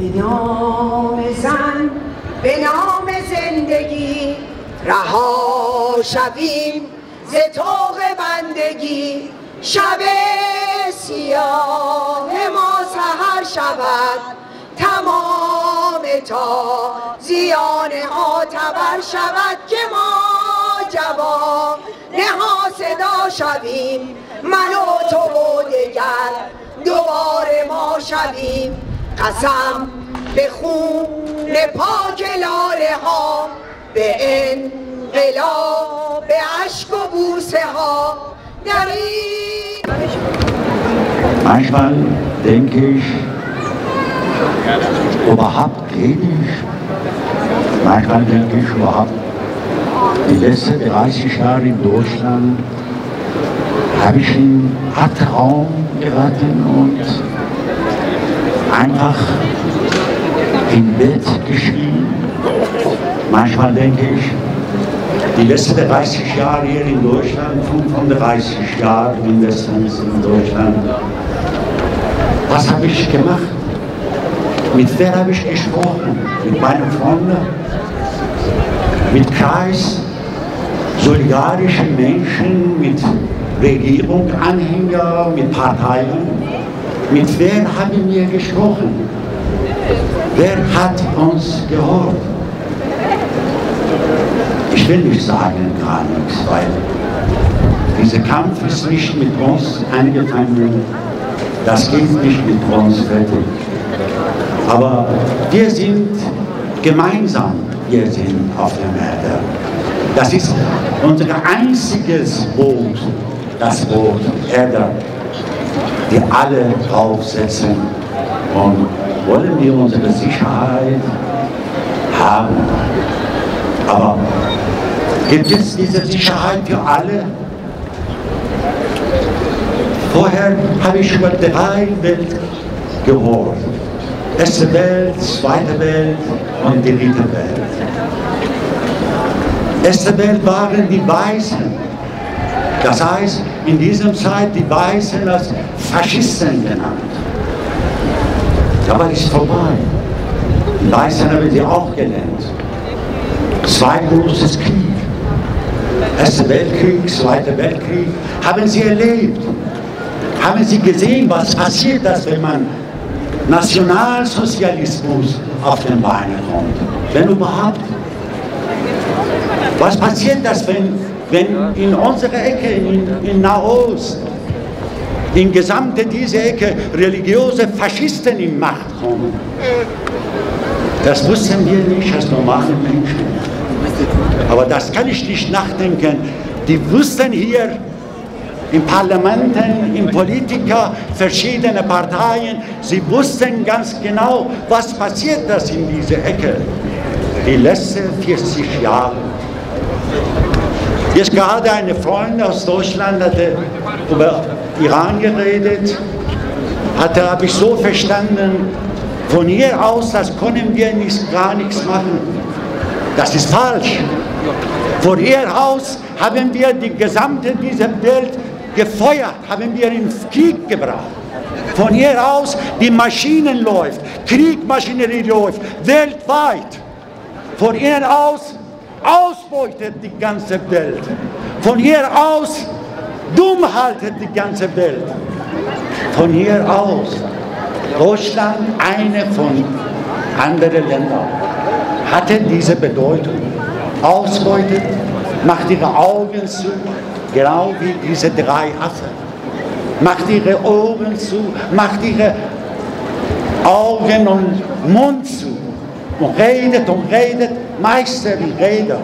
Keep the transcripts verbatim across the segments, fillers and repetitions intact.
به نام زن، به نام زندگی رها شویم ز طوق بندگی. شب سیاه ما سحر شود، تمام تازیان معتبر شود که ما جوان ها صدا شویم، من و تو و دگر دوباره ما شویم. قسم به خون پاک لاله ها، به انقلاب، به اشک و بوسه ها در این. Manchmal denke ich, überhaupt rede ich. Manchmal denke ich überhaupt, die letzten dreißig Jahre in Deutschland habe ich in Albtraum geraten und einfach im Bett geschrien. Manchmal denke ich, die letzten dreißig Jahre hier in Deutschland, fünfunddreißig Jahre mindestens in Deutschland, was habe ich gemacht? Mit wer habe ich gesprochen? Mit meinen Freunden? Mit Kreis solidarischen Menschen, mit Regierung, Anhänger, mit Parteien? Mit wer haben wir gesprochen? Wer hat uns gehört? Ich will nicht sagen gar nichts, weil dieser Kampf ist nicht mit uns angefangen, das geht nicht mit uns fertig. Aber wir sind gemeinsam, wir sind auf der Erde. Das ist unser einziges Boot, das Boot Erde, die alle draufsetzen. Und wollen wir unsere Sicherheit haben. Aber gibt es diese Sicherheit für alle? Vorher habe ich über drei Welten gehört. Erste Welt, zweite Welt und die dritte Welt. Erste Welt waren die Weißen. Das heißt, in dieser Zeit die Weißen als Faschisten genannt. Aber das ist vorbei. Die Weißen haben sie auch genannt. Zwei großes Krieg. Erster Weltkrieg, Zweiter Weltkrieg. Haben sie erlebt. Haben sie gesehen, was passiert, dass wenn man Nationalsozialismus auf den Beinen kommt? Wenn überhaupt. Was passiert das, wenn, wenn in unserer Ecke, in, in Nahost, in gesamte diese Ecke religiöse Faschisten in Macht kommen? Das wussten wir nicht als normale Menschen. Aber das kann ich nicht nachdenken. Die wussten hier in Parlamenten, in Politiker, verschiedene Parteien, sie wussten ganz genau, was passiert das in dieser Ecke. Die letzten vierzig Jahre. Jetzt gerade eine Freundin aus Deutschland hatte über Iran geredet, hatte, habe ich so verstanden, von hier aus, das können wir nicht, gar nichts machen. Das ist falsch. Von hier aus haben wir die gesamte diese Welt gefeuert, haben wir in Krieg gebracht. Von hier aus die Maschinen läuft, Kriegmaschinerie läuft, weltweit. Von hier aus ausbeutet die ganze Welt. Von hier aus dumm haltet die ganze Welt. Von hier aus Deutschland, eine von anderen Ländern, hatte diese Bedeutung. Ausbeutet, macht ihre Augen zu, genau wie diese drei Affen. Macht ihre Ohren zu, macht ihre Augen und Mund zu. Und redet und redet, Meister die Rede.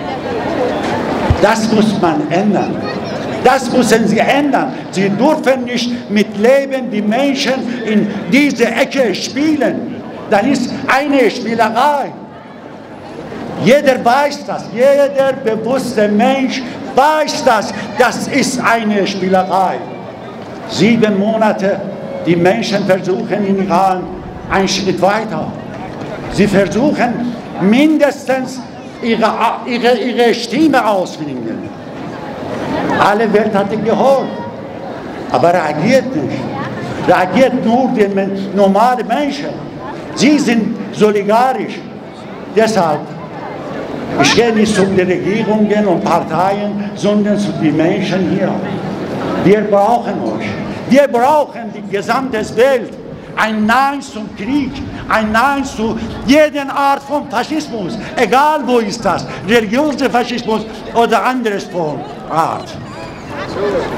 Das muss man ändern. Das müssen sie ändern. Sie dürfen nicht mit Leben die Menschen in diese Ecke spielen. Das ist eine Spielerei. Jeder weiß das, jeder bewusste Mensch weiß das, das ist eine Spielerei. Sieben Monate, die Menschen versuchen in Iran einen Schritt weiter. Sie versuchen mindestens ihre, ihre, ihre Stimme auszufinden. Alle Welt hat ihn gehört, aber reagiert nicht. Reagiert nur die normalen Menschen. Sie sind solidarisch. Deshalb, ich gehe nicht zu den Regierungen und Parteien, sondern zu den Menschen hier. Wir brauchen euch. Wir brauchen die gesamte Welt. Ein Nein zum Krieg, ein Nein zu jeder Art von Faschismus, egal wo ist das, religiöser Faschismus oder anderes von Art.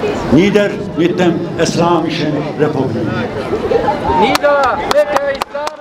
Nieder mit dem Islamischen Republik. Nieder mit der Islamischen